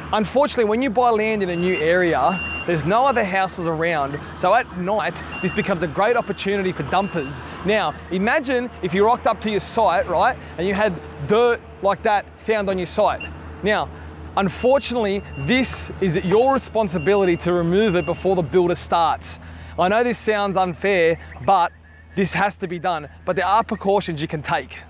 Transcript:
Unfortunately, when you buy land in a new area, there's no other houses around, so at night, this becomes a great opportunity for dumpers. Now, imagine if you rocked up to your site, right, and you had dirt like that found on your site. Now, unfortunately, this is your responsibility to remove it before the builder starts. I know this sounds unfair, but this has to be done, but there are precautions you can take.